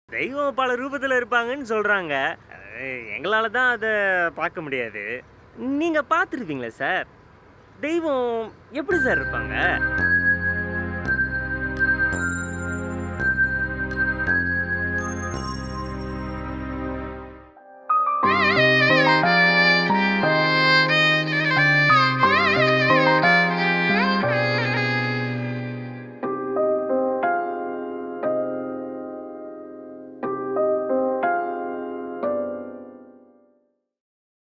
தெய்வம் பல ரூபத்தில் இருப்பாங்கன்னு சொல்கிறாங்க. எங்களால் தான் அதை பார்க்க முடியாது. நீங்கள் பார்த்துருப்பீங்களே சார், தெய்வம் எப்படி சார் இருப்பாங்க?